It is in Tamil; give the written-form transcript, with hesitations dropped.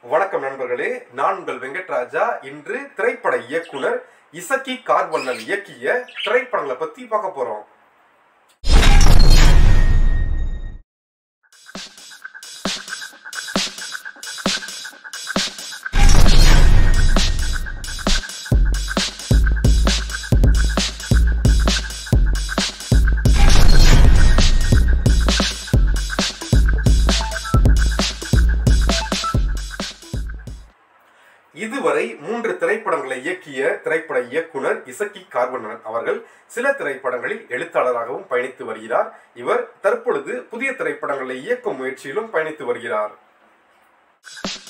வணக்கம் நண்பர்களே, நான் உங்கள் வெங்கட்ராஜா. இன்று திரைப்பட இயக்குனர் இசக்கி கார்வண்ணன் இயக்கிய திரைப்படங்களை பத்தி பார்க்க போறோம். இதுவரை 3 திரைப்படங்களை இயக்கிய திரைப்பட இயக்குனர் இசக்கி கார்வண்ணன் அவர்கள் சில திரைப்படங்களில் எழுத்தாளராகவும் பயணித்து வருகிறார். இவர் தற்பொழுது புதிய திரைப்படங்களை இயக்கும் முயற்சியிலும் பயணித்து வருகிறார்.